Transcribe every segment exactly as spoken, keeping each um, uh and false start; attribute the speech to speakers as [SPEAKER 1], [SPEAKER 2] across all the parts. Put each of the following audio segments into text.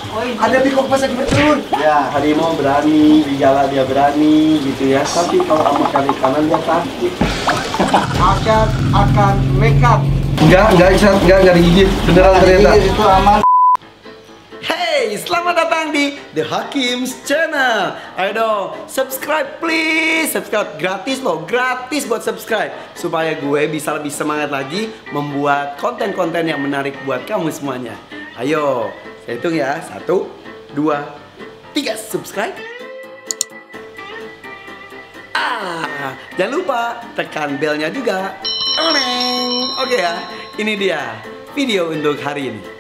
[SPEAKER 1] Ada pikok pas lagi bertelur. Ya, harimau berani, serigala dia berani gitu ya. Tapi kalau sama kaki kanan dia takut. akan akan nekat. Enggak, enggak bisa, enggak enggak digigit. Beneran ternyata. Itu aman. Hey, selamat datang di The Hakim's Channel. Ayo dong, subscribe please. Subscribe gratis loh, gratis buat subscribe. Supaya gue bisa lebih semangat lagi membuat konten-konten yang menarik buat kamu semuanya. Ayo, saya hitung ya. Satu, dua, tiga, subscribe. Ah, jangan lupa tekan belnya juga. Oke ya, ini dia video untuk hari ini.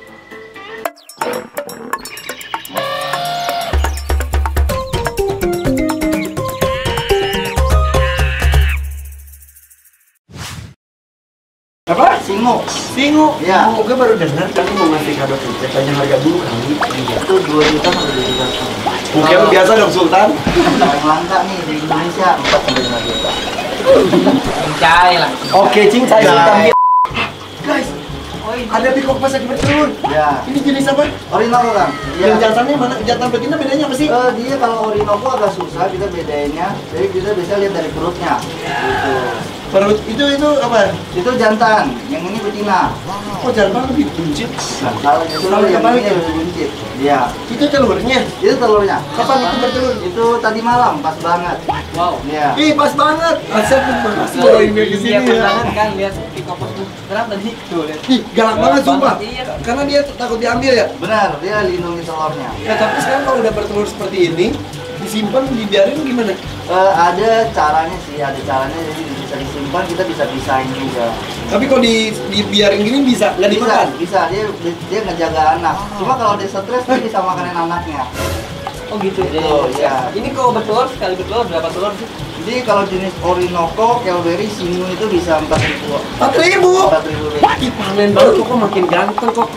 [SPEAKER 1] Apa? Singo. Singo? Ya. Oh, gue baru dengar kali mau ngasih kado tiket, tanya harga dulu kali. Itu dua juta atau dua juta? Mungkin biasa dong Sultan. Paling langka nih di Indonesia empat sampai lima juta.
[SPEAKER 2] Cincai lah.
[SPEAKER 1] Oke, cincai Sultan. Guys, ada pikok pas lagi bertelur. Ya. Ini jenis apa? Orinoco kan. Yang jantannya mana? Jantan betina bedanya apa sih? Uh, dia kalau Orinoco agak susah kita bedainnya. Jadi kita bisa lihat dari perutnya. Gitu. Perut itu itu apa? Itu jantan, yang ini betina. Oh, jantan lebih buncit. Nah, kalau itu kalau yang ini lebih buncit. Iya. Itu telurnya? Itu telurnya. Kapan itu bertelur? Itu tadi malam, pas banget.
[SPEAKER 2] Wow.
[SPEAKER 1] Iya. Ih, pas banget. Asal masih bawain dia ke sini ya.
[SPEAKER 2] Banget kan lihat pikok tuh. Kenapa tadi? Tuh lihat.
[SPEAKER 1] Ih, galak banget sumpah.
[SPEAKER 2] Iya.
[SPEAKER 1] Karena dia takut diambil ya? Benar, dia lindungi telurnya. Ya, tapi sekarang kalau udah bertelur seperti ini, disimpan, dibiarin gimana? Uh, ada caranya sih, ada caranya jadi bisa disimpan, kita bisa pisahin juga. Tapi kalau di dibiarin gini bisa nggak dimakan? Bisa, dia dia ngejaga anak. Cuma kalau dia stres dia bisa makanin anaknya.
[SPEAKER 2] Oh gitu.
[SPEAKER 1] Oh iya.
[SPEAKER 2] Ini kalau bertelur sekali bertelur berapa telur sih?
[SPEAKER 1] Jadi kalau jenis Orinoco, Calvary, Singo itu bisa empat ribu. Empat ribu? Empat ribu. Ih, panen baru kok makin ganteng kok.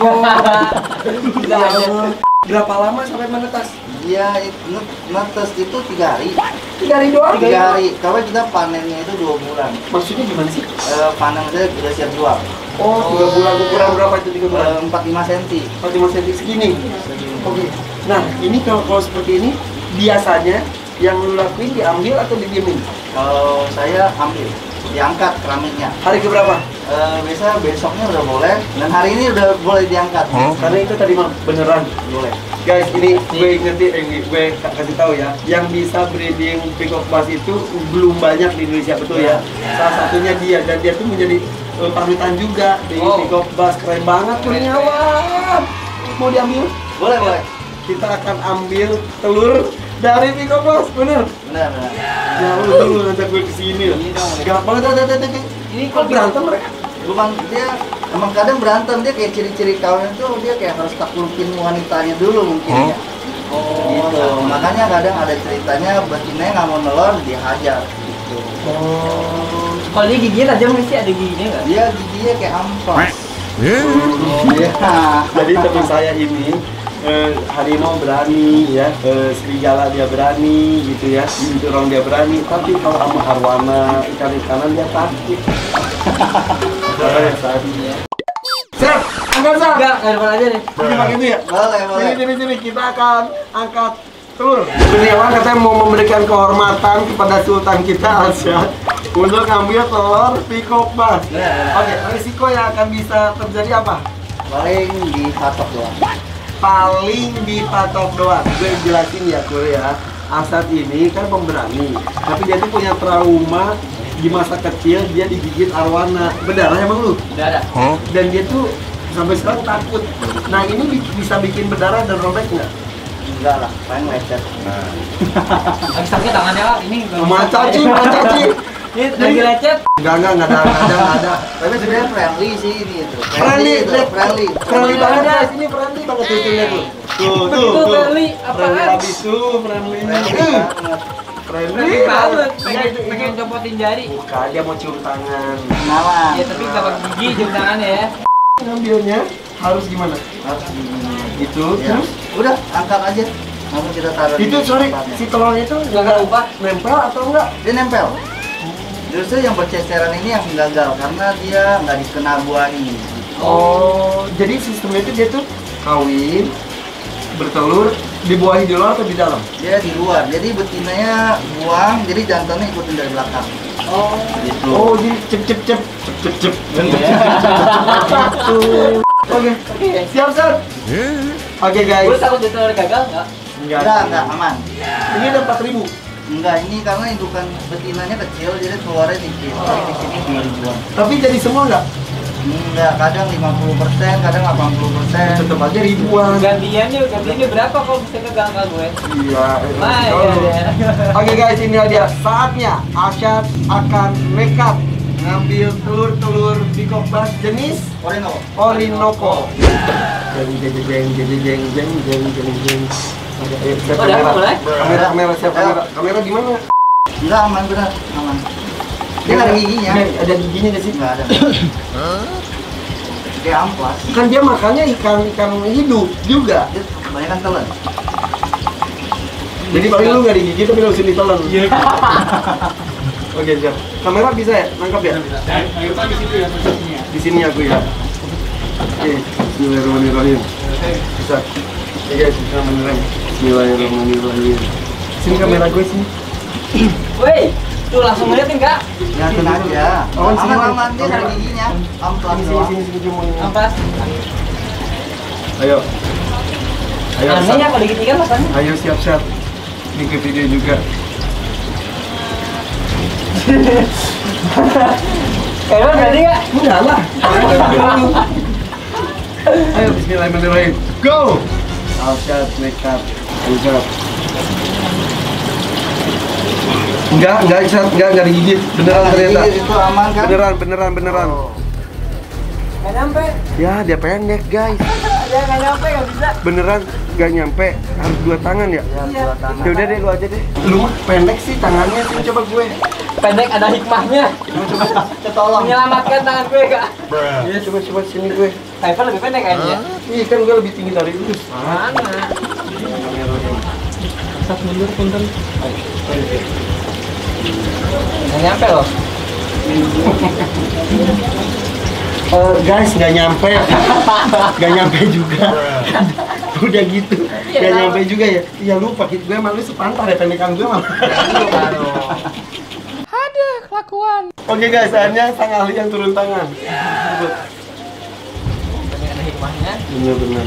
[SPEAKER 1] Gila aja. Berapa lama sampai menetas? Iya, netes itu tiga hari. Tiga hari doang? Tiga hari. Karena kita panennya itu dua bulan. Maksudnya gimana sih? E, panen aja udah siap jual. Oh, tiga bulan. Ukuran berapa itu tiga bulan? Empat lima senti. Empat lima senti segini. Segini. Oke. Nah, ini kalau kalau seperti ini biasanya yang lu lakuin diambil atau didiemin? Kalau saya ambil, diangkat keramiknya. Hari keberapa? E, biasa besoknya udah boleh, dan hari ini udah boleh diangkat. Hmm? Karena itu tadi mah beneran boleh. Guys, ini gue ngerti, eh, gue kasih tahu ya, yang bisa breeding pikok bass itu belum banyak di Indonesia, betul ya? Salah satunya dia, dan dia tuh menjadi uh, panutan juga di oh. pikok bass. Keren banget kurniawan. Mau diambil? Boleh, boleh. Kita akan ambil telur dari pikok bass, bener? Bener, bener. Ya lu dulu ngajak gue kesini loh. Galak banget, ada, ada, ada. Ini kok berantem mereka? Bukan, dia emang kadang berantem, dia kayak ciri-ciri kawan itu dia kayak harus taklukin wanitanya dulu mungkin ya. Oh, gitu. Makanya kadang ada ceritanya betinanya nggak mau nelor, dia hajar gitu.
[SPEAKER 2] Oh. Kalau dia giginya tajam sih, ada giginya nggak?
[SPEAKER 1] Dia giginya kayak ampas. Oh, iya. Jadi teman saya ini Eh, harimau berani ya, eh, serigala dia berani gitu ya, binturong dia berani, tapi kalau sama arwana, ikan-ikanan dia takut. Siap, angkat Sar.
[SPEAKER 2] Enggak, air aja nih.
[SPEAKER 1] Ini pakai itu ya? Boleh, boleh. Sini, sini, sini, kita akan angkat telur. Kurniawan katanya mau memberikan kehormatan kepada Sultan kita Alsyad untuk ngambil telur pikok bass. Oke, risiko yang akan bisa terjadi apa? Paling dipatok doang. Paling dipatok doang. Gue jelasin ya, Kur ya. Asad ini kan pemberani, tapi dia tuh punya trauma di masa kecil, dia digigit arwana. Berdarah emang lu?
[SPEAKER 2] Berdarah.
[SPEAKER 1] Huh? Dan dia tuh sampai sekarang takut. Nah, ini bisa bikin berdarah dan robek nggak? Enggak lah, paling lecet. Nah.
[SPEAKER 2] Lagi sakit tangannya lah, ini
[SPEAKER 1] Macaci, macaci.
[SPEAKER 2] Ini lagi lecet?
[SPEAKER 1] Enggak, enggak, enggak ada, enggak ada, enggak ada. Tapi sebenarnya friendly sih ini itu. Friendly, itu, friendly. Friendly banget guys, ini friendly banget tuh lihat tuh. Tuh, tuh, tuh.
[SPEAKER 2] Friendly, apaan?
[SPEAKER 1] Habis tuh, friendly. Friendly
[SPEAKER 2] banget. Pengen, pengen copotin jari.
[SPEAKER 1] Bukan, dia mau cium tangan. Kenalan.
[SPEAKER 2] Ya tapi nggak pakai gigi cium tangannya ya.
[SPEAKER 1] Ngambilnya harus gimana? Harus gini. Gitu, terus? Udah, angkat aja. Lalu kita taruh. Itu sorry, si telurnya itu nggak ubah, nempel atau enggak? Dia nempel. Justru yang berceceran ini yang gagal karena dia nggak dikena buani. Oh, jadi sistemnya itu dia tuh kawin, bertelur dibuahi di luar atau di dalam?
[SPEAKER 3] Dia di luar, jadi betinanya buang, jadi jantannya ikutin dari belakang.
[SPEAKER 2] Oh.
[SPEAKER 3] Gitu.
[SPEAKER 1] Oh, jadi cep cep cep cep cep cep. Gitu. Oke,
[SPEAKER 2] Oke.
[SPEAKER 1] siap Sar. Oke guys.
[SPEAKER 2] Gue takut ditelur gagal nggak?
[SPEAKER 1] Enggak,
[SPEAKER 3] Enggak, enggak, aman.
[SPEAKER 1] Ini ada empat ribu.
[SPEAKER 3] Enggak, ini karena indukan betinanya kecil, jadi keluarnya dikit. Jadi di sini cuma ribuan.
[SPEAKER 1] Tapi jadi semua enggak?
[SPEAKER 3] Enggak, kadang lima puluh persen, kadang delapan puluh persen.
[SPEAKER 1] Tetap aja ribuan.
[SPEAKER 2] Gantiannya, gantiannya berapa kalau bisa gagal nggak gue?
[SPEAKER 1] Iya.
[SPEAKER 2] Nah,
[SPEAKER 1] betul.
[SPEAKER 2] ya, ya.
[SPEAKER 1] Oke guys, ini dia saatnya Asyad akan nekat ngambil telur-telur Peacock Bass jenis
[SPEAKER 3] Orinoco.
[SPEAKER 1] Orinoco. Jeng jeng jeng jeng jeng jeng jeng jeng jeng. Oke, ayo, siap
[SPEAKER 2] Oh, udah
[SPEAKER 1] kamera.
[SPEAKER 2] mulai?
[SPEAKER 1] Kamera, kamera, siap kamera. Kamera di mana?
[SPEAKER 3] Enggak, aman benar, aman. Dia nggak ada giginya.
[SPEAKER 1] Ada, ada giginya nggak sih?
[SPEAKER 3] Enggak ada. Dia amplas.
[SPEAKER 1] Kan dia makannya ikan-ikan hidup juga.
[SPEAKER 3] Dia kebanyakan telan.
[SPEAKER 1] Jadi paling lu nggak digigit tapi lu sini telan. Iya. Oke siap. Kamera bisa ya? Nangkap ya?
[SPEAKER 2] Ayo kan di situ ya posisinya.
[SPEAKER 1] Di sini aku ya. Oke. Bismillahirrahmanirrahim. Bisa. Oke guys, bismillahirrahmanirrahim. Bismillahirrahmanirrahim. Sini kamera gue sini.
[SPEAKER 2] Woi, tuh langsung ngeliatin kak.
[SPEAKER 3] Lihatin aja.
[SPEAKER 1] Oh, sini,
[SPEAKER 3] Aman aman dia
[SPEAKER 1] Oke.
[SPEAKER 3] nggak ada giginya. Amplas
[SPEAKER 1] Sini sini
[SPEAKER 3] doang.
[SPEAKER 1] sini sini cuma.
[SPEAKER 2] Ampas.
[SPEAKER 1] Ayo. Ayo.
[SPEAKER 2] Aneh ya
[SPEAKER 1] Sat.
[SPEAKER 2] kalau digigit kan rasanya.
[SPEAKER 1] Ayo siap-siap. Ini ke video juga.
[SPEAKER 2] Kayaknya berani nggak?
[SPEAKER 1] Enggak lah. Ayo bismillahirrahmanirrahim. Go. Asyad nekat. Siap. Enggak, enggak, Asyad, enggak, enggak digigit. Beneran ternyata.
[SPEAKER 3] Jadi itu aman kan?
[SPEAKER 1] Beneran, beneran, beneran.
[SPEAKER 2] Nggak nyampe.
[SPEAKER 1] Ya, dia pendek, guys.
[SPEAKER 2] Dia nggak nyampe nggak bisa.
[SPEAKER 1] Beneran gak nyampe, harus dua tangan ya?
[SPEAKER 3] Ya, dua tangan.
[SPEAKER 1] Ya udah deh, lu aja deh. Lu mah pendek sih tangannya, sih coba gue.
[SPEAKER 2] Pendek ada hikmahnya.
[SPEAKER 3] Ketolong.
[SPEAKER 2] Menyelamatkan tangan gue kak.
[SPEAKER 1] Iya, coba coba sini gue.
[SPEAKER 2] Typer lebih pendek kayaknya.
[SPEAKER 1] Iya kan gue lebih tinggi dari lu.
[SPEAKER 2] Mana? Sat mundur punten. Nggak nyampe loh.
[SPEAKER 1] Eh, guys, nggak nyampe, nggak nyampe juga. Udah gitu, nggak nyampe juga ya. Iya lu pakai gue emang lu sepantar ya pendekan gue malah.
[SPEAKER 2] Ada kelakuan.
[SPEAKER 1] Oke guys, saatnya sang ahli yang turun tangan.
[SPEAKER 2] Ada hikmahnya.
[SPEAKER 1] Bener-bener.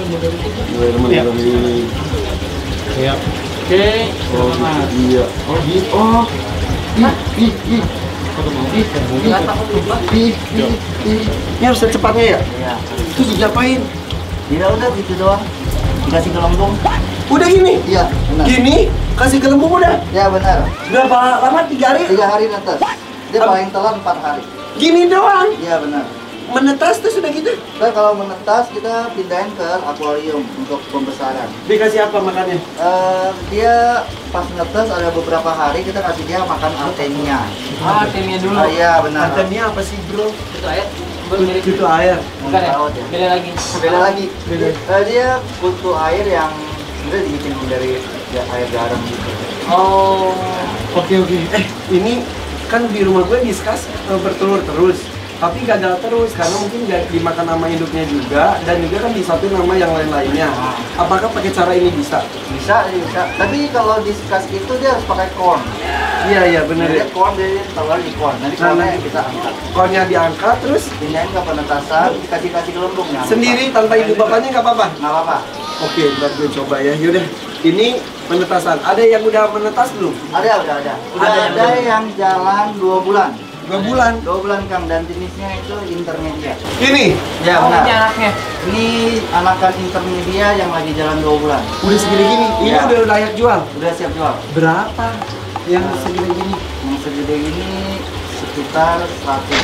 [SPEAKER 1] Bener-bener.
[SPEAKER 2] Iya. Oke.
[SPEAKER 1] Oh gitu, iya. Oh gitu. Oh. Ih, ih, ih. Ih, ih, ih, ih, ih. Ini harus secepatnya ya?
[SPEAKER 3] Iya.
[SPEAKER 1] Terus diapain?
[SPEAKER 3] Tidak udah gitu doang. Dikasih gelembung.
[SPEAKER 1] Udah gini?
[SPEAKER 3] Iya, benar.
[SPEAKER 1] Gini? Kasih gelembung udah?
[SPEAKER 3] Ya benar.
[SPEAKER 1] Berapa lama? Tiga hari?
[SPEAKER 3] Tiga hari netes. Dia paling telat empat hari.
[SPEAKER 1] Gini doang?
[SPEAKER 3] Iya benar.
[SPEAKER 1] Menetas terus udah gitu?
[SPEAKER 3] Kita kalau menetas kita pindahin ke akuarium untuk pembesaran.
[SPEAKER 1] Dikasih apa makannya?
[SPEAKER 3] Eh, dia pas netes ada beberapa hari kita kasih dia makan artemia.
[SPEAKER 2] Ah, timnya dulu.
[SPEAKER 3] Ah, iya benar.
[SPEAKER 1] Artemia apa sih bro?
[SPEAKER 2] Itu air. Belum mirip.
[SPEAKER 1] Itu air.
[SPEAKER 2] Bukan ya?
[SPEAKER 3] Laut ya.
[SPEAKER 2] Beda lagi.
[SPEAKER 3] Beda lagi.
[SPEAKER 1] Beda.
[SPEAKER 3] Eh, dia kutu air yang sebenarnya dibikin dari ya, air garam gitu.
[SPEAKER 2] Oh.
[SPEAKER 1] Oke oke. Eh ini kan di rumah gue diskus uh, bertelur terus. Tapi gagal terus karena mungkin gak dimakan nama induknya juga dan juga kan disatuin nama yang lain-lainnya. Apakah pakai cara ini bisa?
[SPEAKER 3] Bisa, bisa. Tapi kalau diskus itu dia harus pakai corn.
[SPEAKER 1] Iya iya benar ya.
[SPEAKER 3] Dia corn dia taruh di corn. Nanti
[SPEAKER 1] Nah,
[SPEAKER 3] cornnya
[SPEAKER 1] nanti-
[SPEAKER 3] kita angkat.
[SPEAKER 1] Kornya diangkat terus
[SPEAKER 3] Pindahin ke penetasan, dikasih kasih gelembung ya.
[SPEAKER 1] sendiri tanpa ibu bapaknya nggak apa-apa.
[SPEAKER 3] Nggak apa-apa.
[SPEAKER 1] Oke, ntar gue coba ya. Yaudah, ini penetasan. Ada yang udah menetas belum?
[SPEAKER 3] Ada, udah ada. Udah
[SPEAKER 2] Ada
[SPEAKER 3] ada,
[SPEAKER 2] yang
[SPEAKER 3] yang jalan dua bulan.
[SPEAKER 1] Dua bulan.
[SPEAKER 3] Dua bulan Kang, dan jenisnya itu intermedia.
[SPEAKER 1] Ini
[SPEAKER 3] Ya
[SPEAKER 2] Oh,
[SPEAKER 3] benar.
[SPEAKER 2] ini anaknya.
[SPEAKER 3] Ini anakan intermedia yang lagi jalan dua bulan.
[SPEAKER 1] udah segini gini. Ini
[SPEAKER 3] Ya.
[SPEAKER 1] udah layak jual.
[SPEAKER 3] Udah siap jual.
[SPEAKER 1] Berapa? Yang
[SPEAKER 3] Nah.
[SPEAKER 1] segini gini.
[SPEAKER 3] Yang segede ini sekitar seratus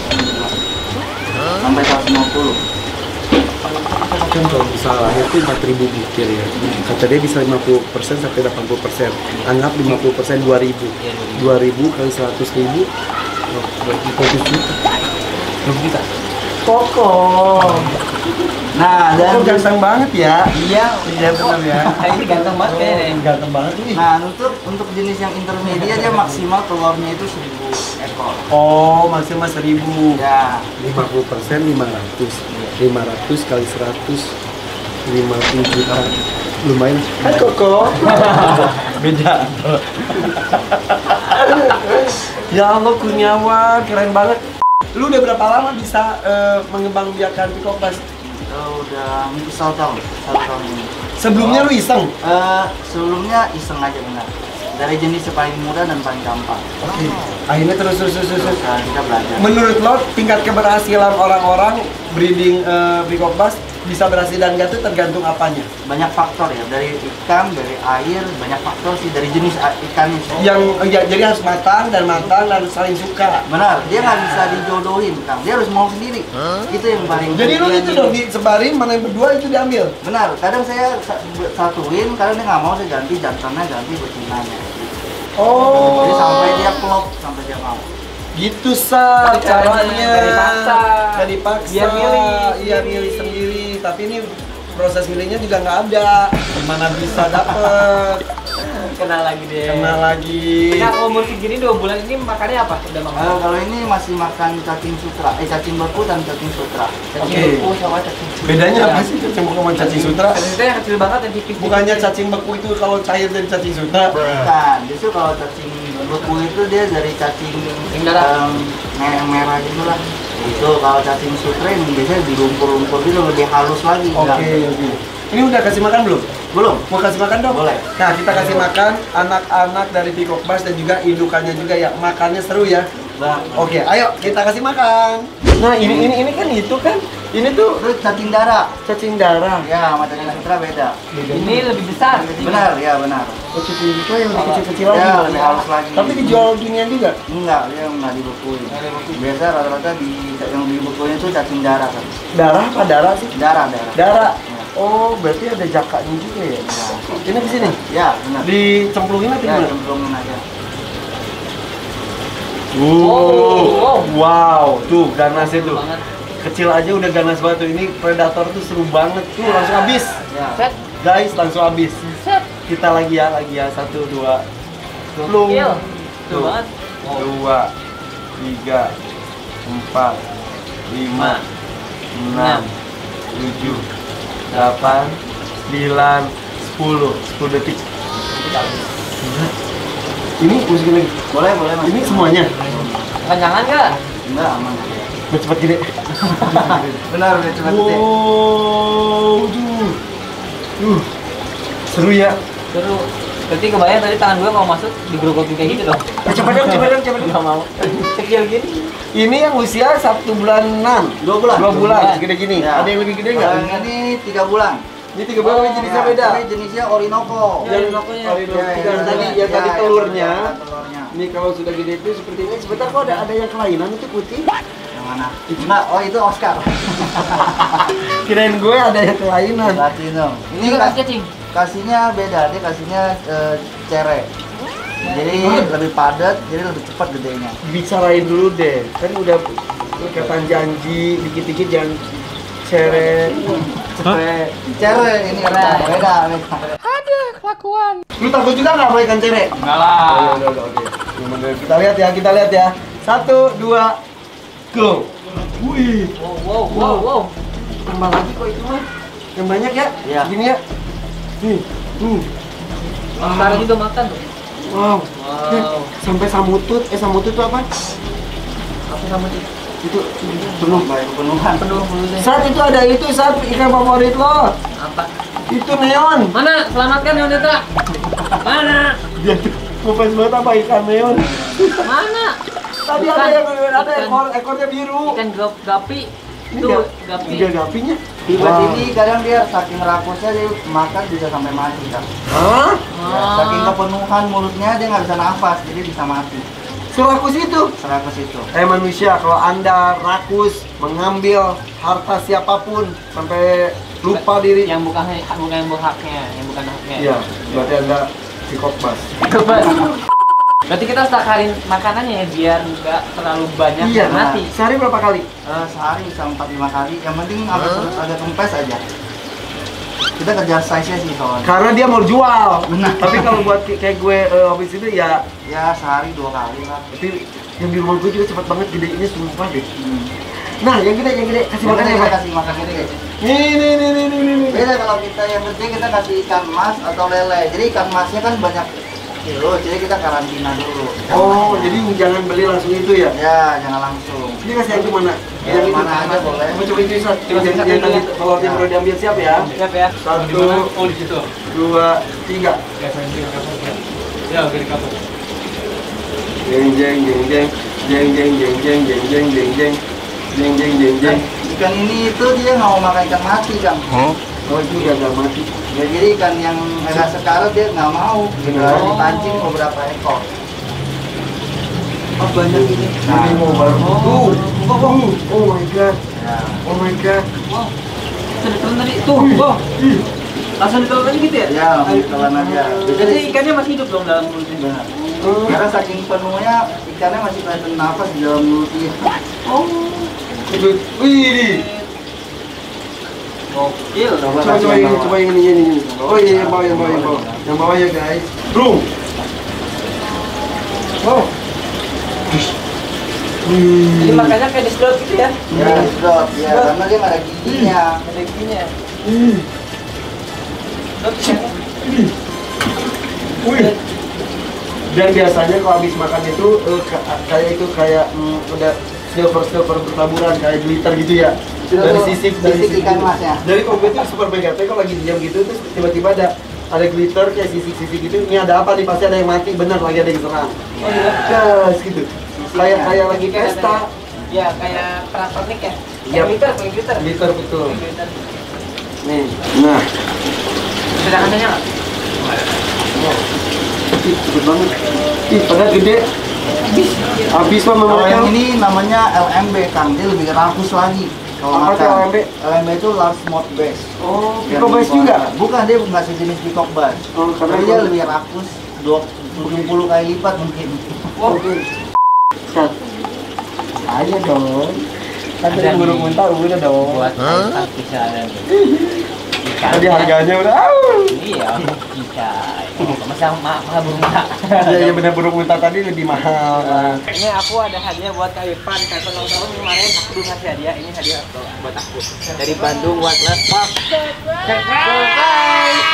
[SPEAKER 3] sampai seratus lima puluh.
[SPEAKER 1] Kan kalau misalnya itu empat ribu butir ya. Kata dia bisa lima puluh persen sampai delapan puluh persen. Anggap lima puluh persen dua ribu. dua ribu kali seratus ribu. Oh, berarti dua ratus juta.
[SPEAKER 2] Belum kita.
[SPEAKER 1] Kokoh.
[SPEAKER 3] Nah, dan
[SPEAKER 1] Itu ganteng banget ya.
[SPEAKER 3] iya,
[SPEAKER 1] Iya benar ya.
[SPEAKER 2] Nah, ini ganteng banget kayaknya.
[SPEAKER 1] Ganteng banget ini.
[SPEAKER 3] nah untuk untuk jenis yang intermedia dia maksimal telurnya itu seribu ekor.
[SPEAKER 1] Oh, maksimal seribu.
[SPEAKER 3] Ya,
[SPEAKER 1] lima puluh persen lima ratus. lima ratus kali seratus lima puluh juta. Lumayan. Hai Koko. Beda. Ya Allah Kurniawan, keren banget. Lu udah berapa lama bisa uh, mengembangbiakan Peacock Bass?
[SPEAKER 3] Oh, udah mungkin satu tahun, satu tahun ini.
[SPEAKER 1] Sebelumnya lu iseng?
[SPEAKER 3] Eh, sebelumnya iseng aja benar. Dari jenis yang paling mudah dan paling gampang.
[SPEAKER 1] Oke. Akhirnya terus terus terus terus.
[SPEAKER 3] Nah, kita belajar.
[SPEAKER 1] Menurut lo tingkat keberhasilan orang-orang breeding uh, Peacock Bass bisa berhasil dan enggak tuh tergantung apanya?
[SPEAKER 3] Banyak faktor ya, dari ikan, dari air, banyak faktor sih, dari jenis a- ikannya sih.
[SPEAKER 1] Yang ya, jadi harus matang dan matang dan harus saling suka.
[SPEAKER 3] Benar, dia nggak bisa dijodohin, Kang. Dia harus mau sendiri. Itu yang paling.
[SPEAKER 1] Jadi lu
[SPEAKER 3] penting.
[SPEAKER 1] itu dong disebarin, mana yang berdua itu diambil.
[SPEAKER 3] Benar, kadang saya sa- satuin, kadang dia nggak mau, saya ganti jantannya, ganti betinanya.
[SPEAKER 1] Oh.
[SPEAKER 3] Jadi sampai dia klop, sampai dia mau.
[SPEAKER 1] Gitu Sa,
[SPEAKER 2] Itu caranya,
[SPEAKER 1] caranya.
[SPEAKER 2] nggak dipaksa.
[SPEAKER 1] Nggak dipaksa.
[SPEAKER 2] Biar milih
[SPEAKER 1] Iya,
[SPEAKER 2] sendiri.
[SPEAKER 1] milih sendiri. Tapi ini proses milihnya juga nggak ada. Gimana bisa dapet?
[SPEAKER 2] Kenal lagi deh.
[SPEAKER 1] Kenal lagi.
[SPEAKER 2] Nah, umur segini dua bulan ini makannya apa? Udah makan?
[SPEAKER 3] Eh, kalau ini masih makan cacing sutra, eh cacing beku dan cacing sutra.
[SPEAKER 2] Cacing
[SPEAKER 1] Oke.
[SPEAKER 2] beku sama cacing sutra.
[SPEAKER 1] Bedanya apa sih cacing beku sama cacing sutra?
[SPEAKER 2] Cacing sutra yang kecil banget yang tipis.
[SPEAKER 1] Bukannya cacing beku itu kalau cair dari cacing sutra?
[SPEAKER 3] Bukan, justru kalau cacing beku itu dia dari cacing
[SPEAKER 2] Cacing darah.
[SPEAKER 3] em, me- merah gitu lah. Itu kalau cacing sutra yang biasanya dilumpur-lumpur gitu lebih halus lagi.
[SPEAKER 1] Oke,
[SPEAKER 3] enggak?
[SPEAKER 1] oke. Ini udah kasih makan belum?
[SPEAKER 3] Belum.
[SPEAKER 1] Mau kasih makan dong?
[SPEAKER 3] Boleh.
[SPEAKER 1] Nah, kita kasih makan anak-anak dari Peacock Bass dan juga indukannya juga ya. Makannya seru ya.
[SPEAKER 3] Bang.
[SPEAKER 1] Oke, ayo kita kasih makan. Nah, ini ini ini kan itu kan. Ini tuh
[SPEAKER 3] Itu cacing darah.
[SPEAKER 1] cacing darah.
[SPEAKER 3] Ya, sama cacing sutra beda.
[SPEAKER 2] Ini lebih besar.
[SPEAKER 3] Benar, ya benar.
[SPEAKER 1] Oh, cacing itu yang lebih kecil-kecil
[SPEAKER 3] Ya,
[SPEAKER 1] lagi.
[SPEAKER 3] lebih halus lagi.
[SPEAKER 1] Tapi dijual ginian juga.
[SPEAKER 3] Enggak, dia enggak dibekuin. Biasa rata-rata di yang dibekuin itu cacing darah kan.
[SPEAKER 1] Darah apa darah sih?
[SPEAKER 3] Darah, darah.
[SPEAKER 1] Darah.
[SPEAKER 3] Ya.
[SPEAKER 1] Oh, berarti ada jakaknya juga ya. Ini ke sini.
[SPEAKER 3] Ya, benar.
[SPEAKER 1] Dicemplungin atau
[SPEAKER 3] Ya,
[SPEAKER 1] gimana?
[SPEAKER 3] cemplungin aja.
[SPEAKER 1] Wow, wow, tuh ganasnya tuh.
[SPEAKER 2] Banget.
[SPEAKER 1] Kecil aja udah ganas banget tuh. Ini predator tuh seru banget tuh, langsung habis.
[SPEAKER 3] Ya.
[SPEAKER 2] Set.
[SPEAKER 1] Guys, langsung habis.
[SPEAKER 2] Set.
[SPEAKER 1] Kita lagi ya, lagi ya. Satu, dua. Plung.
[SPEAKER 2] Gokil. Tuh
[SPEAKER 1] Tuh.
[SPEAKER 2] banget.
[SPEAKER 1] Dua, tiga, empat, lima, enam, tujuh, delapan, sembilan, sepuluh. Sepuluh detik. Ini masukin lagi.
[SPEAKER 3] Boleh, boleh Mas.
[SPEAKER 1] Ini semuanya.
[SPEAKER 2] Kencangan nggak?
[SPEAKER 3] Enggak aman.
[SPEAKER 1] Biar cepat gede.
[SPEAKER 3] Benar, udah cepat gede.
[SPEAKER 1] Wow, tuh. Tuh. Seru ya.
[SPEAKER 2] Seru. Berarti kebayang tadi tangan gue kalau masuk digerogokin kayak gitu dong.
[SPEAKER 1] Cepat dong, cepat dong, cepat dong.
[SPEAKER 2] Nggak mau. Kecil gini.
[SPEAKER 1] Ini yang usia satu bulan enam.
[SPEAKER 3] Dua bulan.
[SPEAKER 1] Dua bulan,
[SPEAKER 2] bulan.
[SPEAKER 1] segede gini.
[SPEAKER 3] Ya.
[SPEAKER 1] Ada yang lebih gede
[SPEAKER 3] Kalau
[SPEAKER 1] nggak?
[SPEAKER 3] yang ini tiga bulan.
[SPEAKER 1] Ini tiga bulan, ini jenisnya
[SPEAKER 3] Ya,
[SPEAKER 1] beda.
[SPEAKER 3] Ini jenisnya Orinoco.
[SPEAKER 2] Ya,
[SPEAKER 1] Yang
[SPEAKER 2] Orinoconya.
[SPEAKER 1] Orinoco.
[SPEAKER 3] Ya,
[SPEAKER 1] Yang tadi,
[SPEAKER 3] ya,
[SPEAKER 1] yang tadi
[SPEAKER 3] ya,
[SPEAKER 1] telurnya.
[SPEAKER 3] ya, telurnya.
[SPEAKER 1] Ini kalau sudah gede itu seperti ini. Sebentar kok ada ada yang kelainan itu putih.
[SPEAKER 3] Yang mana? Enggak, oh itu Oscar.
[SPEAKER 1] Kirain gue ada yang kelainan.
[SPEAKER 3] Platinum.
[SPEAKER 2] Ini
[SPEAKER 3] Ini
[SPEAKER 2] juga
[SPEAKER 3] kas-
[SPEAKER 2] kasih cacing.
[SPEAKER 3] kasihnya beda, dia kasihnya eh, cere. Jadi lebih padat, jadi lebih cepat gedenya.
[SPEAKER 1] Bicarain dulu deh. Kan udah ikatan janji, dikit-dikit jangan ceret, cepet.
[SPEAKER 3] Cere ini beda, beda. beda.
[SPEAKER 1] Lu takut juga nggak sama ikan cere?
[SPEAKER 2] Enggak
[SPEAKER 1] Oh,
[SPEAKER 2] lah.
[SPEAKER 1] ya udah, udah, oke. Gimana? Kita lihat ya, kita lihat ya. Satu, dua, go. Wih,
[SPEAKER 2] Wow, wow, wow, wow.
[SPEAKER 1] tambah lagi kok itu mah. Yang banyak ya?
[SPEAKER 3] Iya.
[SPEAKER 1] Gini ya. Nih, tuh.
[SPEAKER 2] Sekarang juga makan tuh.
[SPEAKER 1] Wow.
[SPEAKER 2] Wow.
[SPEAKER 1] Eh, sampai samutut. Eh, samutut itu apa?
[SPEAKER 2] Apa sama itu?
[SPEAKER 1] Itu penuh.
[SPEAKER 3] Baik penuhan.
[SPEAKER 2] Penuh mulutnya.
[SPEAKER 1] Saat itu ada itu, saat ikan favorit lo.
[SPEAKER 2] Apa?
[SPEAKER 1] Itu neon.
[SPEAKER 2] Mana? Selamatkan Yoneta. Mana?
[SPEAKER 1] Dia tuh ngefans banget apa ikan neon.
[SPEAKER 2] Mana?
[SPEAKER 1] Tadi
[SPEAKER 2] Bukan.
[SPEAKER 1] ada yang ada
[SPEAKER 2] Bukan.
[SPEAKER 1] ekor ekornya biru.
[SPEAKER 2] Ikan gap gapi.
[SPEAKER 1] Ini
[SPEAKER 2] Tuh,
[SPEAKER 1] ga-
[SPEAKER 2] gapi.
[SPEAKER 1] Tiga gapinya.
[SPEAKER 3] Tiba
[SPEAKER 1] Wow.
[SPEAKER 3] ini kadang dia saking rakusnya dia makan bisa sampai mati kan.
[SPEAKER 1] Hah?
[SPEAKER 3] Ya, saking kepenuhan mulutnya dia nggak bisa nafas, jadi bisa mati.
[SPEAKER 1] Serakus itu.
[SPEAKER 3] Serakus itu.
[SPEAKER 1] Eh manusia, kalau anda rakus mengambil harta siapapun sampai lupa diri.
[SPEAKER 2] Yang bukan bukan yang haknya, yang bukan haknya.
[SPEAKER 1] Iya, berarti anda Peacock Bass.
[SPEAKER 2] Coba. Berarti kita harus takarin makanannya ya biar nggak terlalu banyak
[SPEAKER 1] Iya,
[SPEAKER 2] yang mati.
[SPEAKER 1] sehari berapa kali?
[SPEAKER 3] Eh, sehari bisa empat lima kali. Yang penting agak agak kempes aja. Kita kejar size-nya sih soalnya.
[SPEAKER 1] Karena dia mau jual.
[SPEAKER 3] Benar.
[SPEAKER 1] Tapi kalau buat ki- kayak gue eh, habis itu ya,
[SPEAKER 3] Ya sehari dua kali lah.
[SPEAKER 1] tapi yang di rumah gue juga cepat banget gedenya sumpah deh.
[SPEAKER 3] Hmm.
[SPEAKER 1] Nah, yang gede, yang gede. Kasih makan ya,
[SPEAKER 3] kita
[SPEAKER 1] Pak.
[SPEAKER 3] kasih makan gede.
[SPEAKER 1] Nih, nih, nih, nih, nih, nih.
[SPEAKER 3] Beda kalau kita yang gede kita kasih ikan mas atau lele. Jadi ikan masnya kan banyak kilo, jadi kita karantina dulu.
[SPEAKER 1] Oh, jadi jangan beli langsung itu ya?
[SPEAKER 3] Ya, jangan langsung.
[SPEAKER 1] Ini kasih yang mana?
[SPEAKER 3] Ya,
[SPEAKER 1] Yang
[SPEAKER 3] mana
[SPEAKER 1] itu.
[SPEAKER 3] aja boleh.
[SPEAKER 1] Coba coba itu Sat.
[SPEAKER 2] Coba
[SPEAKER 1] Yang
[SPEAKER 2] satu
[SPEAKER 1] yang
[SPEAKER 2] dulu
[SPEAKER 1] tadi
[SPEAKER 2] ya.
[SPEAKER 1] kalau yang
[SPEAKER 3] Ya.
[SPEAKER 1] perlu diambil siap ya.
[SPEAKER 2] Siap ya.
[SPEAKER 1] Satu,
[SPEAKER 2] Oh di situ.
[SPEAKER 1] dua, tiga.
[SPEAKER 2] Ya, saya di kapal. Ya, oke di kapal.
[SPEAKER 1] Jeng jeng jeng jeng jeng jeng jeng jeng jeng jeng jeng jeng jeng jeng jeng jeng.
[SPEAKER 3] Ikan ini itu dia nggak mau makan ikan mati, Kang.
[SPEAKER 1] Oh itu gagal mati.
[SPEAKER 3] Ya, jadi ikan yang agak sekarat dia nggak mau. Kita
[SPEAKER 1] Oh.
[SPEAKER 3] dipancing beberapa ekor.
[SPEAKER 2] Oh, banyak ini.
[SPEAKER 1] Ini mau baru.
[SPEAKER 2] Oh.
[SPEAKER 1] Tuh. Oh, oh, oh my god.
[SPEAKER 3] Ya.
[SPEAKER 1] Oh my god.
[SPEAKER 2] Wow. Langsung ditelan tadi. Tuh, wow. Langsung ditelan tadi gitu ya?
[SPEAKER 3] Ya, telan aja. Bisa
[SPEAKER 2] Jadi
[SPEAKER 3] di
[SPEAKER 2] ikannya masih hidup dong dalam mulutnya.
[SPEAKER 3] Benar. Karena saking penuhnya ikannya masih kelihatan nafas di dalam mulut dia.
[SPEAKER 2] Oh.
[SPEAKER 1] Itu. Wih.
[SPEAKER 2] Gokil.
[SPEAKER 3] Coba
[SPEAKER 1] Coba coba yang coba yang ini ini ini. Oh iya yang bawah yang bawah yang bawah. Yang bawah ya guys. Bro. Oh.
[SPEAKER 2] Jadi makanya kayak disedot gitu ya?
[SPEAKER 3] Ya, sedot. Ya, karena dia nggak ada giginya.
[SPEAKER 2] Ada giginya.
[SPEAKER 1] Hmm.
[SPEAKER 2] Sedot ya?
[SPEAKER 1] Wih. Dan biasanya kalau habis makan itu eh, ka- kayak itu kayak mm, udah silver silver bertaburan kayak glitter gitu ya. Dari sisik dari
[SPEAKER 3] Sisik ikan masnya.
[SPEAKER 1] Dari kompet itu super mega. Tapi kalau lagi diam gitu terus tiba-tiba ada ada glitter kayak sisik-sisik gitu. Ini ada apa nih? Pasti ada yang mati benar lagi ada yang diserang.
[SPEAKER 2] Oh iya.
[SPEAKER 1] Gas gitu. Kayak kayak lagi pesta.
[SPEAKER 2] Ya, kayak pernak-pernik ya?
[SPEAKER 1] Iya.
[SPEAKER 2] Kayak glitter, kayak glitter.
[SPEAKER 1] Glitter betul.
[SPEAKER 2] Glitter.
[SPEAKER 1] Nih. Nah.
[SPEAKER 2] Sudah katanya nggak?
[SPEAKER 1] Ih, cepet banget. Ih, padahal gede. Habis mah
[SPEAKER 3] Kalau
[SPEAKER 1] memakan.
[SPEAKER 3] yang ini namanya L M B, Kang. Dia lebih rakus lagi. Kalau
[SPEAKER 1] Apa
[SPEAKER 3] makan.
[SPEAKER 1] tuh L M B?
[SPEAKER 3] L M B itu large mouth bass.
[SPEAKER 1] Oh,
[SPEAKER 3] Yang
[SPEAKER 1] Pico Bass
[SPEAKER 3] impor.
[SPEAKER 1] juga?
[SPEAKER 3] Bukan, dia nggak sejenis peacock bass.
[SPEAKER 1] Oh, karena
[SPEAKER 3] Tapi dia
[SPEAKER 1] itu-
[SPEAKER 3] lebih rakus, dua puluh kali lipat mungkin.
[SPEAKER 1] Oke. Sat. Ayo dong. Kan tadi
[SPEAKER 2] Ada
[SPEAKER 1] burung
[SPEAKER 2] nih.
[SPEAKER 1] muntah udah dong.
[SPEAKER 2] Buat masak bisa ada nih.
[SPEAKER 1] Tadi harganya udah. Au.
[SPEAKER 2] Iya, bisa. Masa ma- mahal burung muntah.
[SPEAKER 1] Iya, iya benar burung muntah tadi lebih mahal. Kan.
[SPEAKER 2] Ini aku ada hadiah buat Kak Irfan. Kak Irfan ulang tahun kemarin aku belum ngasih hadiah. Ini hadiah buat aku dari Bandung Wildlife Park. Surprise!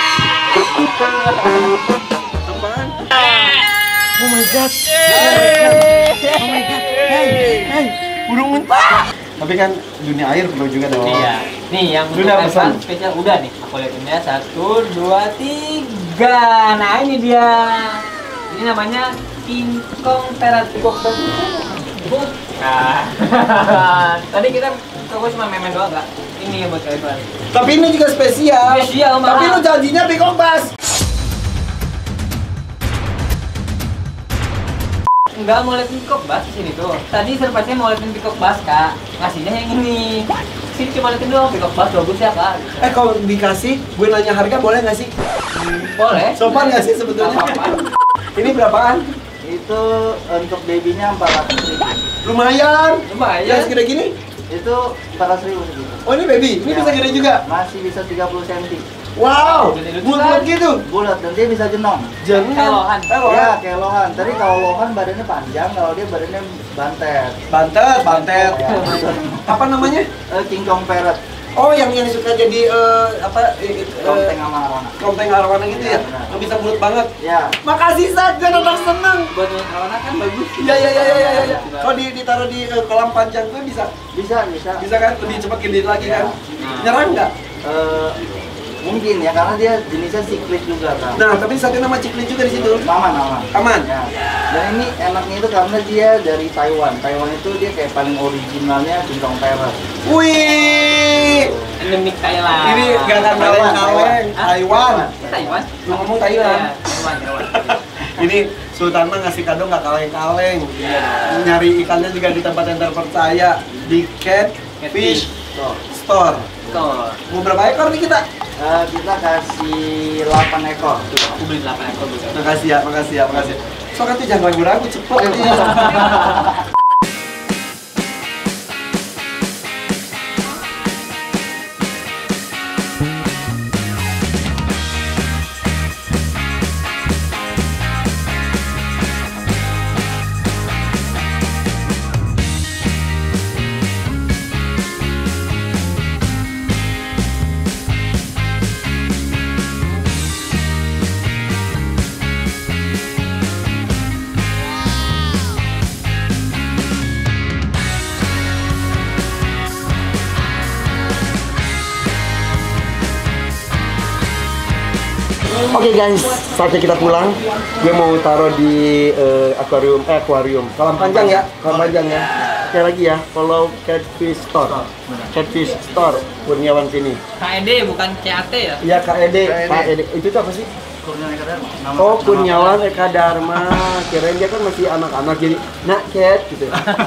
[SPEAKER 1] Apaan? Oh my god. Oh my god. Hey, hey, burung muntah. Tapi kan dunia air perlu juga dong.
[SPEAKER 2] Iya. Nih yang untuk
[SPEAKER 1] Udah
[SPEAKER 2] Kak
[SPEAKER 1] pesan?
[SPEAKER 2] Irfan spesial udah nih. Aku liatin ya satu, dua, tiga. Nah ini dia. Ini namanya King Kong Parrot. Nah, tadi kita coba cuma main-main doang nggak? Ini yang buat Kak Irfan.
[SPEAKER 1] Tapi ini juga spesial.
[SPEAKER 2] Spesial, Mak.
[SPEAKER 1] Tapi lu janjinya Pico Bass.
[SPEAKER 2] Enggak mau liatin peacock bass di sini tuh. Tadi surprise-nya mau liatin peacock bass, Kak. Ngasihnya yang ini. Sini cuma liatin doang peacock bass bagus ya, Kak.
[SPEAKER 1] Eh kalau dikasih, gue nanya harga boleh nggak sih?
[SPEAKER 2] Boleh.
[SPEAKER 1] Sopan nggak sih sebetulnya?
[SPEAKER 2] Nggak apa-apa.
[SPEAKER 1] Ini berapaan?
[SPEAKER 3] Itu untuk babynya empat ratus ribu.
[SPEAKER 1] Lumayan.
[SPEAKER 2] Lumayan.
[SPEAKER 1] Yang segede gini?
[SPEAKER 3] Itu empat ratus ribu segitu.
[SPEAKER 1] Oh ini baby, ini
[SPEAKER 3] Ya.
[SPEAKER 1] bisa gede juga.
[SPEAKER 3] Masih bisa tiga puluh sentimeter.
[SPEAKER 1] Wow,
[SPEAKER 2] Gede-gede
[SPEAKER 1] bulat
[SPEAKER 2] kan?
[SPEAKER 1] gitu.
[SPEAKER 3] Bulat dan dia bisa jenong.
[SPEAKER 1] Jangan.
[SPEAKER 2] Kayak lohan.
[SPEAKER 1] Eh, lohan.
[SPEAKER 3] Ya, kayak lohan. Tadi kalau lohan badannya panjang, kalau dia badannya bantet.
[SPEAKER 1] Bantet, bantet.
[SPEAKER 3] Ya.
[SPEAKER 1] Apa namanya?
[SPEAKER 3] Eh, King Kong Parrot.
[SPEAKER 1] Oh, yang yang suka jadi eh, apa? eh, eh,
[SPEAKER 3] Konteng sama arwana.
[SPEAKER 1] Konteng arwana gitu ya?
[SPEAKER 3] Ya, benar.
[SPEAKER 1] Yang bisa bulat banget.
[SPEAKER 3] Ya,
[SPEAKER 1] Makasih Sat, gue tetap seneng.
[SPEAKER 2] Buat main arwana kan bagus.
[SPEAKER 1] Iya iya iya iya iya. Kalau di ditaruh di eh, kolam panjang gue bisa
[SPEAKER 3] bisa, bisa.
[SPEAKER 1] bisa kan lebih cepat gede lagi
[SPEAKER 3] Ya.
[SPEAKER 1] kan? Nyerang nggak?
[SPEAKER 3] Eh, mungkin ya, karena dia jenisnya siklit juga kan.
[SPEAKER 1] Nah, tapi satu nama ciklin juga di situ.
[SPEAKER 3] Aman, aman.
[SPEAKER 1] Aman.
[SPEAKER 3] Ya. Dan ini enaknya itu karena dia dari Taiwan. Taiwan itu dia kayak paling originalnya King Kong Parrot.
[SPEAKER 1] Wih,
[SPEAKER 2] Endemik Thailand.
[SPEAKER 1] ini gak akan
[SPEAKER 3] Taiwan,
[SPEAKER 1] kaleng-kaleng.
[SPEAKER 2] Hah?
[SPEAKER 1] Taiwan.
[SPEAKER 2] Taiwan?
[SPEAKER 1] Lu ngomong Thailand.
[SPEAKER 2] Iya, Taiwan, Taiwan.
[SPEAKER 1] Ini Sultan mah ngasih kado nggak kaleng-kaleng. Nyari ikannya juga di tempat yang terpercaya di Cat Fish
[SPEAKER 3] Tuh.
[SPEAKER 1] Store.
[SPEAKER 2] Tuh.
[SPEAKER 1] Mau berapa ekor nih kita?
[SPEAKER 3] Eh, kita kasih delapan ekor.
[SPEAKER 2] Tuh, aku beli delapan ekor juga.
[SPEAKER 1] Makasih ya, makasih ya, makasih. Soalnya tuh jangan ragu-ragu, cepet. Oke guys, saatnya kita pulang. Gue mau taruh di uh, akuarium, eh akuarium. Kolam panjang ya, kolam panjang ya. Sekali lagi ya, follow Catfish Store. Catfish Store, Kurniawan sini.
[SPEAKER 2] K E D bukan C A T ya?
[SPEAKER 1] Iya K E D, K E D. Itu tuh apa sih?
[SPEAKER 3] Kurniawan Eka Dharma. Nama-
[SPEAKER 1] Oh,
[SPEAKER 3] nama-
[SPEAKER 1] Kurniawan Eka Dharma. Kirain dia kan masih anak-anak jadi nak cat gitu.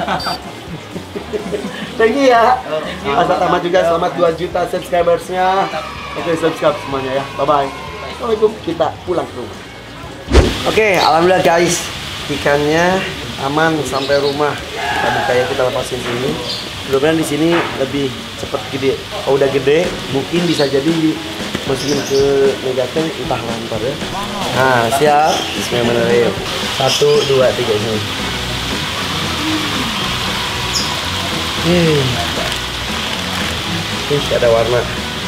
[SPEAKER 1] Thank you ya. Asal tamat juga, selamat dua juta subscribersnya. Oke, subscribe semuanya ya. Bye bye. Assalamualaikum. Kita pulang ke rumah. Oke, alhamdulillah guys, ikannya aman sampai rumah. Kita buka ya, kita lepasin sini. Mudah-mudahan di sini lebih cepat gede. Kalau udah gede, mungkin bisa jadi masukin ke megatank, entah lantar ya. Nah, siap. Bismillahirrahmanirrahim. Satu, dua, tiga ini. Hmm. Ih, ada warna.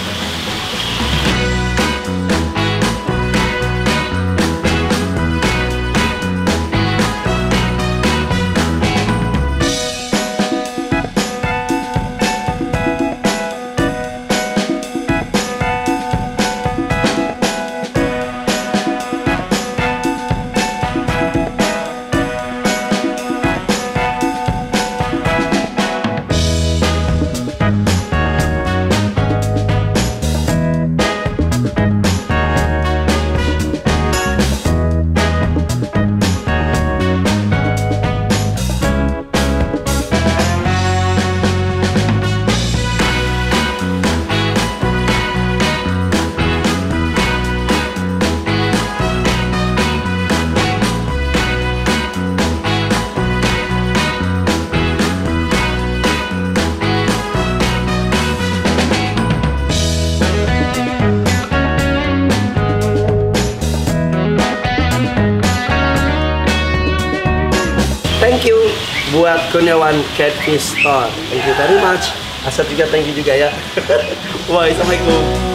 [SPEAKER 1] Thank you buat Kurniawan Catfish Store. Thank you very much. Asap juga thank you juga ya. Wah, assalamualaikum.